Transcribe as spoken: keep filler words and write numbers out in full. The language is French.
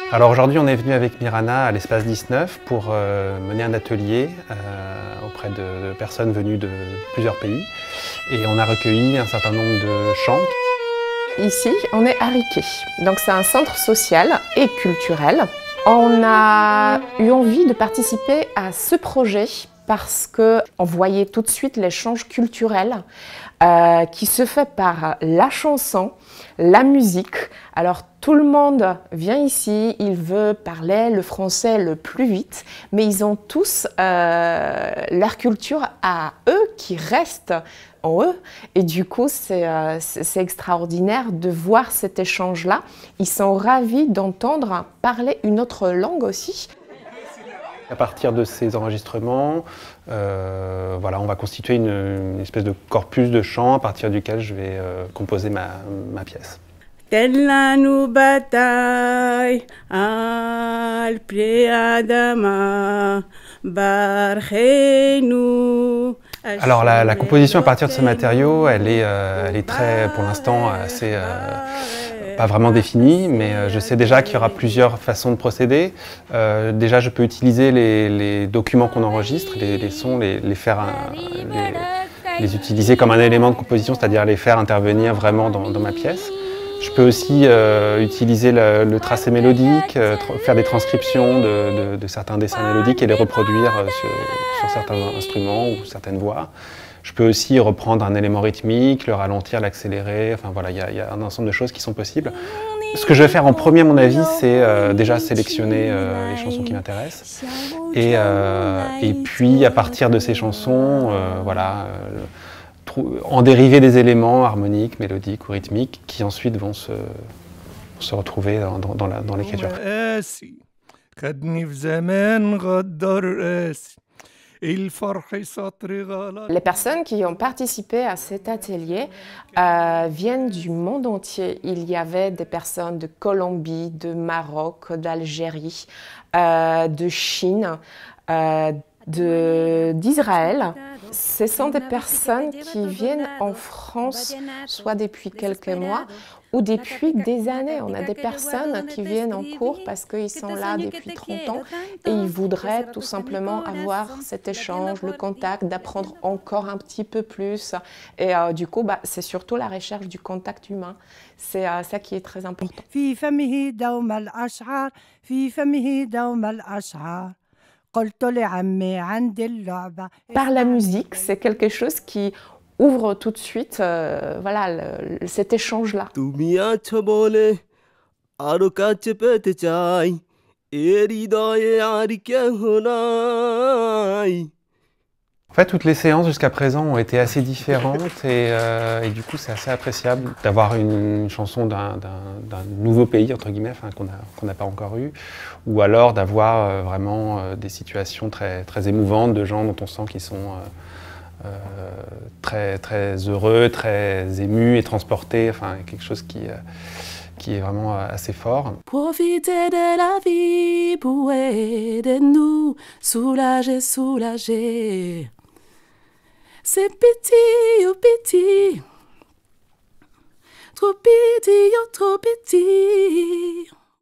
Alors aujourd'hui, on est venu avec Mirana à l'espace dix-neuf pour euh, mener un atelier euh, auprès de, de personnes venues de plusieurs pays. Et on a recueilli un certain nombre de chants. Ici, on est à Riquet. Donc c'est un centre social et culturel. On a eu envie de participer à ce projet parce qu'on voyait tout de suite l'échange culturel euh, qui se fait par la chanson, la musique. Alors tout le monde vient ici, il veut parler le français le plus vite, mais ils ont tous euh, leur culture à eux qui reste en eux. Et du coup, c'est euh, c'est extraordinaire de voir cet échange-là. Ils sont ravis d'entendre parler une autre langue aussi. À partir de ces enregistrements, euh, voilà, on va constituer une, une espèce de corpus de chants à partir duquel je vais euh, composer ma, ma pièce. Alors la, la composition à partir de ce matériau, elle est, euh, elle est très, pour l'instant, assez euh, pas vraiment définie, mais euh, je sais déjà qu'il y aura plusieurs façons de procéder. Euh, déjà, je peux utiliser les, les documents qu'on enregistre, les, les sons, les, les faire, les, les utiliser comme un élément de composition, c'est-à-dire les faire intervenir vraiment dans, dans ma pièce. Je peux aussi euh, utiliser le, le tracé mélodique, euh, faire des transcriptions de, de, de certains dessins mélodiques et les reproduire euh, sur, sur certains instruments ou certaines voix. Je peux aussi reprendre un élément rythmique, le ralentir, l'accélérer, enfin voilà, il y, y a un ensemble de choses qui sont possibles. Ce que je vais faire en premier, à mon avis, c'est euh, déjà sélectionner euh, les chansons qui m'intéressent. Et, euh, et puis, à partir de ces chansons, euh, voilà, euh, en dériver des éléments harmoniques, mélodiques ou rythmiques qui ensuite vont se, se retrouver dans, dans, dans, la, dans l'écriture. Les personnes qui ont participé à cet atelier euh, viennent du monde entier. Il y avait des personnes de Colombie, de Maroc, d'Algérie, euh, de Chine, euh, d'Israël. Ce sont des personnes qui viennent en France, soit depuis quelques mois ou depuis des années. On a des personnes qui viennent en cours parce qu'ils sont là depuis trente ans et ils voudraient tout simplement avoir cet échange, le contact, d'apprendre encore un petit peu plus. Et euh, du coup, bah, c'est surtout la recherche du contact humain. C'est euh, ça qui est très important. Par la musique, c'est quelque chose qui ouvre tout de suite euh, voilà, le, cet échange-là. En fait, toutes les séances jusqu'à présent ont été assez différentes et, euh, et du coup, c'est assez appréciable d'avoir une, une chanson d'un nouveau pays, entre guillemets, enfin, qu'on n'a qu'on n'a pas encore eu, ou alors d'avoir euh, vraiment euh, des situations très, très émouvantes de gens dont on sent qu'ils sont euh, euh, très, très heureux, très émus et transportés, enfin, quelque chose qui, euh, qui est vraiment assez fort. Profitez de la vie pour aider-nous, soulager, soulager. C'est petit, oh petit, trop petit, oh trop petit.